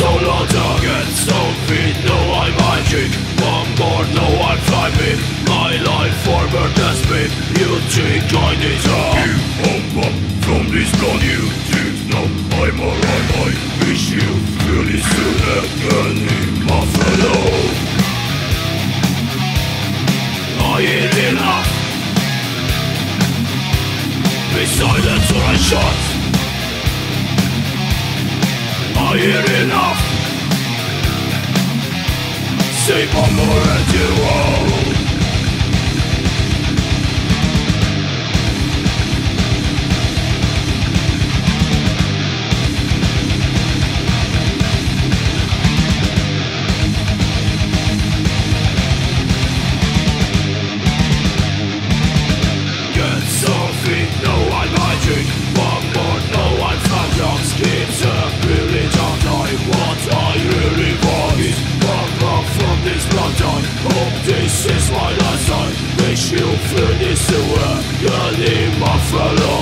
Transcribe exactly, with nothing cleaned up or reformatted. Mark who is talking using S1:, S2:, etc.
S1: no longer. Get stone feet, no I'm magic. One more, no I'm climbing. My life forward as me. You think I need help? You up up from this blood. You think no I'm alright. I wish you really soon again in my fellow. I ain't enough. Be silent or I shot. I hear enough. Say one more and you all. Get something, no I'm magic. One more, no I'm fat. It's a really dark night. What I really want is one more from this bloodline. Hope this is my last time. Wish you feel this sewer. You leave my fellow.